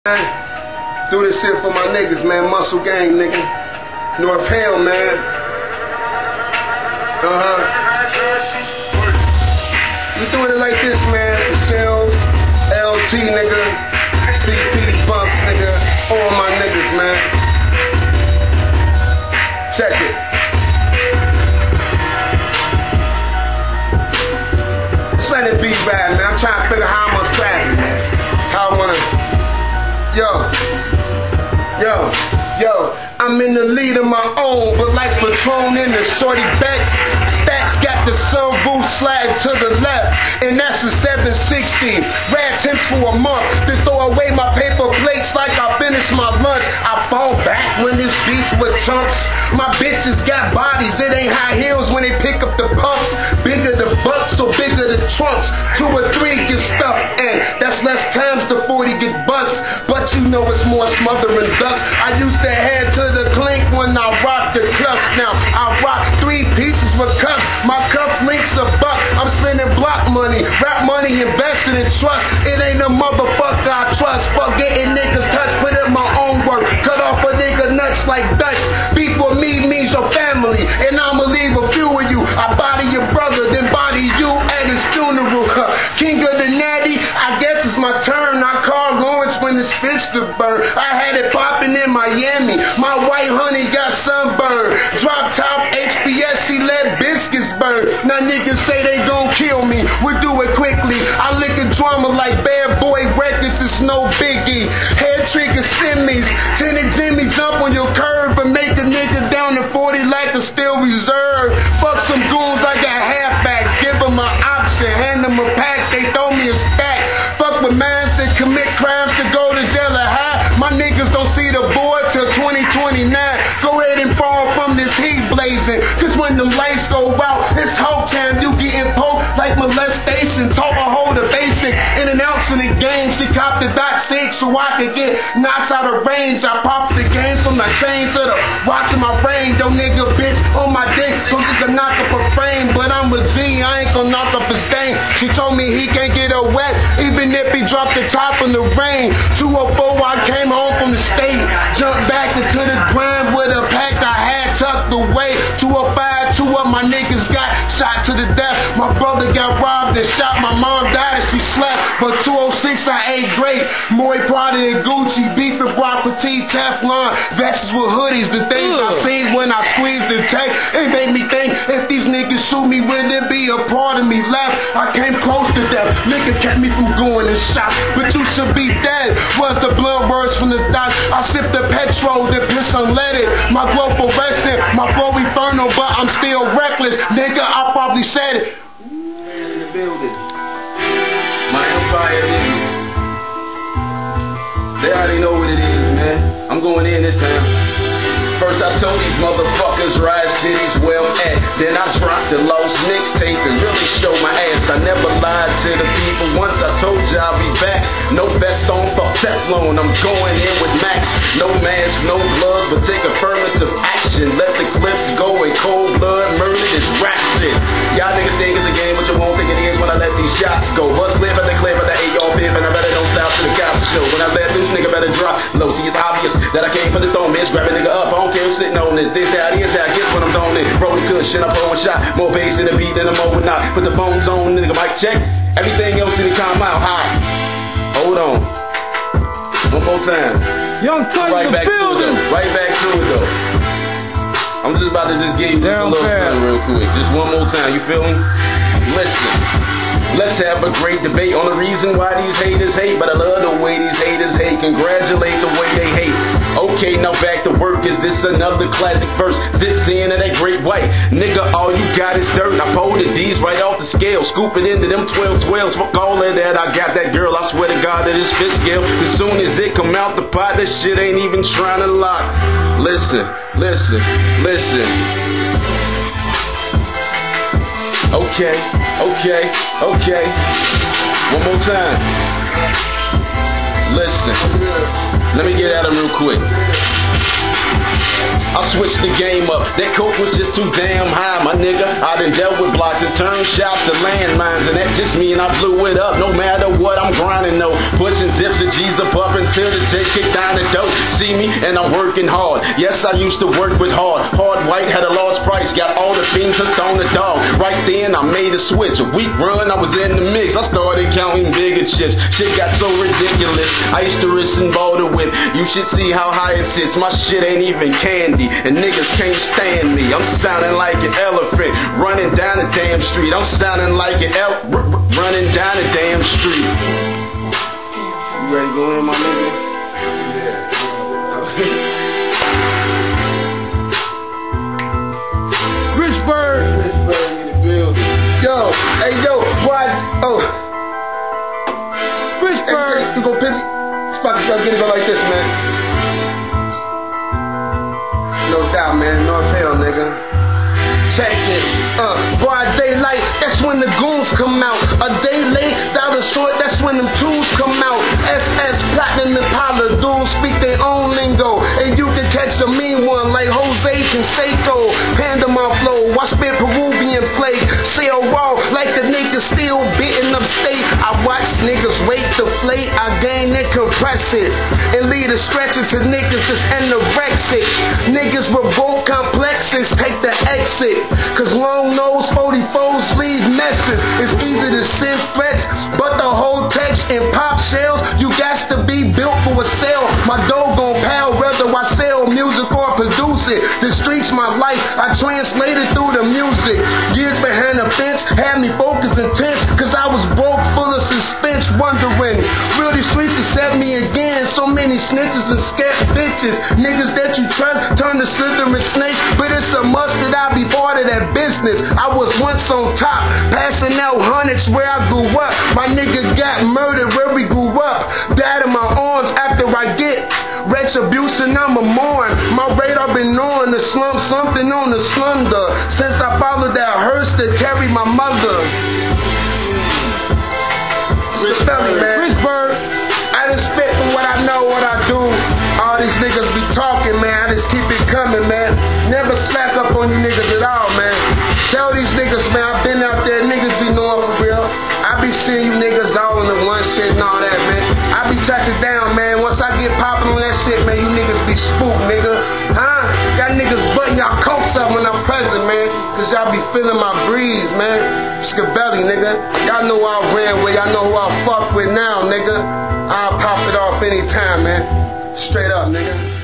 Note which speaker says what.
Speaker 1: Do this shit for my niggas, man. Muscle gang, nigga. North Hill, man. We doing it like this, man. Shells, LT, nigga. CP, Bumps, nigga. All my niggas, man. Check it. Just let it be bad, man. I'm trying to figure how I'm gonna trap it, man. How I wanna. Yo, I'm in the lead of my own, but like Patron in the shorty backs. Stacks got the sunroof slide to the left, and that's a 760. Rad temps for a month to throw away my paper plates like I finished my lunch. I fall back when this beef with chumps. My bitches got bodies, it ain't high heels when they pick up the pumps. Bigger the bucks, so bigger the trunks. 2 or 3 get stuffed, and that's less times the 40 get bust. But you know it's more smothering ducks. I used to head to the clink when I rocked the cuffs. Now I rock 3 pieces with cuffs. My cuff links a buck. I'm spending block money, rap money, invested in trust. It ain't a motherfucker I trust. Fuck getting niggas touch, put in my own work. Cut off a nigga nuts like Dutch. Beef with me means your family, and I'ma leave a few of you. I body your brother, then body you at his funeral. King of the Natty, I guess it's my turn. I call Lawrence when it's fish to burn. I had it popping in Miami. My white honey got sunburned. Drop top HBS, she let biscuits burn. Now niggas say they gon' kill me. We do it quickly. I lick a drama like Bad Boy Records. It's no biggie. Head trigger simmies. Tinted Jimmy jump on your curve and make a nigga down to 40 like a still reserve. Fuck some goons, I got halfbacks. Give them an option, hand them a pack. They throw me a stack. Fuck with mans that commit crimes to go to jail or high. My niggas don't see the board till 2029. Go ahead and fall from this heat blazing. Cause when them lights go out, it's whole time you getting poked like molestation. Told her hold the basic. In an ounce in the game, she copped the dot 6 so I could get knots out of range. I popped the game from the chain to the watch in my brain. Yo nigga bitch on my dick, so she can knock up a frame. But I'm a G, I ain't gonna knock up his game. She told me he can't get her wet, even if he dropped the top in the rain. 204, I came home from the state. Jumped back into the grind with a pack I had tucked away. 205, 2 of my niggas got shot to the death. My brother got robbed and shot. My mom died and she slept. But 206, I ate great. More Prada and Gucci, beef and Brock Petite, Teflon, vests with hoodies. The things I seen when I squeezed the tape, it made me think, if these niggas shoot me, would there be a part of me left? I came close to death. Nigga kept me from going and shot. But you should be dead, was the blood words from the dots. I sipped the petrol, the piss unleaded. My glow fluorescent, my flow infernal, but I'm still reckless. Nigga, I probably said it.
Speaker 2: In the building. My empire is. They already know what it is, man. I'm going in this time. First I told these motherfuckers Ride City's where I'm at. Then I dropped the lost mixtape and really showed my ass. I never lied to the people. Once I told you I'll be back. No vest on, fuck Teflon. I'm going in with Max. No mask, no gloves, but take affirmative action. Let the clips go in cold blood. Murder this rap shit. Y'all niggas think it's a game, but you won't think it is when I let these shots go. Bust live at the clip of the 8-yard pip, and I better don't stop to the cops show. When I let loose, nigga better drop low. See, it's obvious that I came for the throne, bitch. Grab a nigga up. I don't care who's sitting on this. This how it is, how I get when I'm zoned in. Roll the cushion, I blow a shot. More bass in the beat than I'm over not. Put the phones on, nigga, mic check. Everything else in the calm out. High. Hold on. One more time.
Speaker 3: Young Tug
Speaker 2: Right
Speaker 3: in the
Speaker 2: back
Speaker 3: building.
Speaker 2: to it though. Right back to it though. I'm just about to just give you just a little something real quick. Just one more time. You feel me? Listen. Let's have a great debate on the reason why these haters hate. But I love the way these haters hate. Congratulate the way they hate. Okay, now back to work. Is this another classic verse? Zips in of that great white. Nigga, all you got is dirt. I pulled the D's right off the scale. Scoop it into them 12-12s. Fuck all of that. I got that girl. I swear to God that it's fish scale. As soon as it come out the pot, that shit ain't even trying to lock. Listen, listen, listen. Okay, okay, okay. One more time. Listen. Let me get at him real quick. I switched the game up. That coke was just too damn high, my nigga. I done dealt with blocks and turned shops to landmines, and that just mean I blew it up. No matter what, I'm grinding though. Pushing zips of G's are puffing until the J kicked down the door. See me and I'm working hard. Yes, I used to work with hard. Hard white had a large price. Got all the fiends hooked on the dog. Right then I made a switch. A week run I was in the mix. I started counting bigger chips. Shit got so ridiculous. I used to risk and boulder with. You should see how high it sits. My shit ain't even candy. And niggas can't stand me. I'm sounding like an elephant running down the damn street. I'm sounding like an running down the damn street. You ready to go in, my nigga? Yeah. Richburg in the building.
Speaker 1: Yo, hey yo, what? Oh.
Speaker 2: Richburg.
Speaker 1: Hey, you go busy? Spot get it go like this, man. No doubt, man. North Hill, nigga. Check it. Broad daylight, that's when the goons come out. A day late, down the short, that's when them tools come out. SS, Platinum, Impala, dudes speak their own lingo. And you can catch a mean one like Jose Canseco. Panama flow, watch spit Peruvian flake. Sail raw like the niggas still beating up state. I watch niggas wait to flate, I gain and compress it. And lead a stretcher to niggas that's anorexic. Niggas with both complexes take the exit. Cause long nose 44s leave messes. It's easy to send threats, but the whole text in pop shells, you got to be built for a sale. My dough gon' pound whether I sell music or produce it. The streets my life, I translate it through the music. Years behind the fence had me focused intense, cause I was broke, full of suspense, wondering will these streets accept me again? So many snitches and scared bitches. Niggas that you trust turn to slithering snakes, but it's a must that I be part of that business. I was once on top, passing out hundreds where I grew up. My nigga got murdered where we grew up. Died in my arms after I get retribution, I'ma mourn. My radar been on the slum, something on the slumber. Since I followed that hearse that carried my mother. Richburg, man. Richburg. I just spit from what I know, what I do. All these niggas be talking, man. I just keep it coming, man. Never slack up on you niggas at all, man. Tell these niggas, man, I've been out there, niggas be knowing for real. I be seeing you niggas all in the one shit and all that, man. I be touching down, man. Once I get popping on that shit, man, you niggas be spooked, nigga. Huh? Y'all niggas button y'all coats up when I'm present, man. Cause y'all be feeling my breeze, man. Scabelli, nigga. Y'all know I ran with, y'all know who I fuck with now, nigga. I'll pop it off anytime, man. Straight up, nigga.